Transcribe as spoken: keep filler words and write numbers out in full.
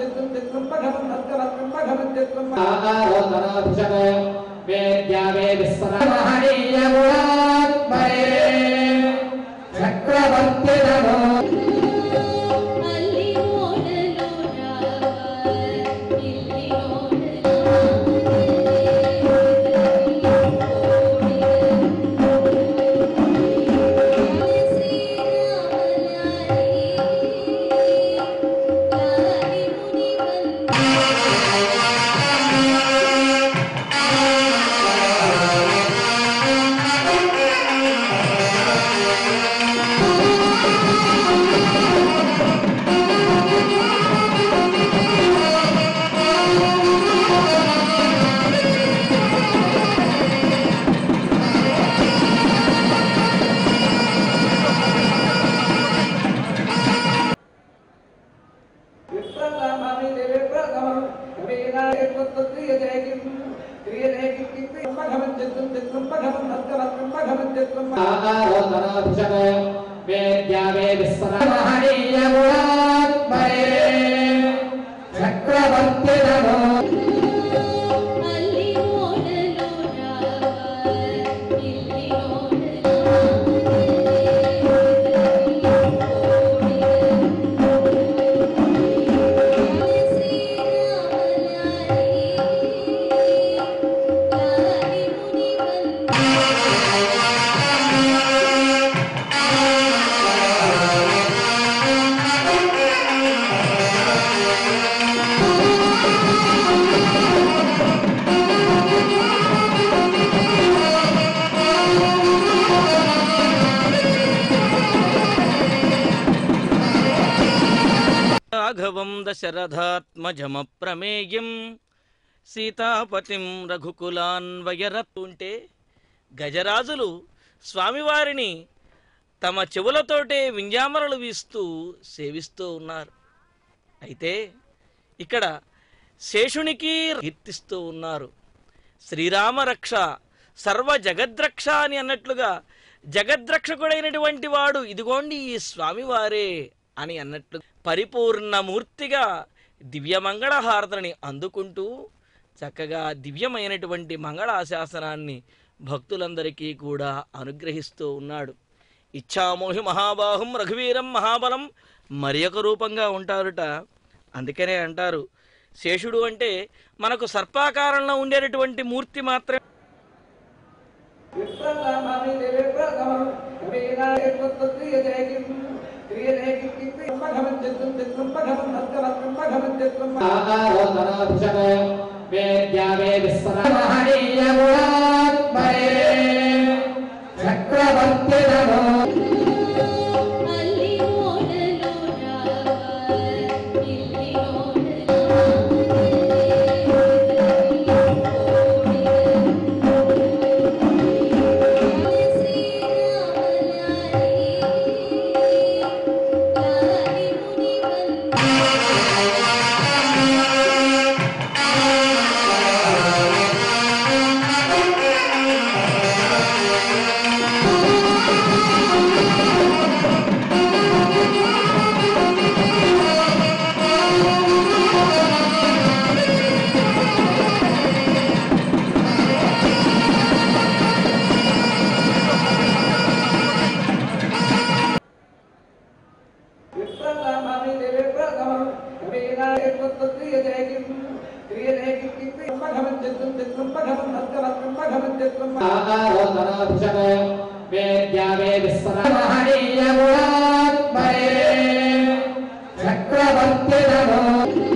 రాఘవం దశరథాత్మజమప్రమేయం సీతాపతిం రఘుకులాన్వయరత్తుంటే గజరాజులు స్వామివారిని తమ చెవులతోటే వింజామరలు వీస్తూ సేవిస్తూ ఉన్నారు. అయితే ఇక్కడ శేషునికి కీర్తిస్తూ ఉన్నారు. శ్రీరామరక్ష సర్వ జగద్రక్ష అని అన్నట్లుగా జగద్రక్షకుడైనటువంటి వాడు ఇదిగోండి ఈ స్వామివారే అని అన్నట్లు పరిపూర్ణమూర్తిగా దివ్యమంగళహారతని అందుకుంటూ చక్కగా దివ్యమైనటువంటి మంగళాశాసనాన్ని భక్తులందరికీ కూడా అనుగ్రహిస్తూ ఉన్నాడు. ఇచ్ఛామోహి మహాబాహుం రఘువీరం మహాబలం మరి ఒక రూపంగా ఉంటారుట. అందుకనే అంటారు శేషుడు అంటే మనకు సర్పాకారంలో ఉండేటటువంటి మూర్తి మాత్రమే. చక్రవర్తి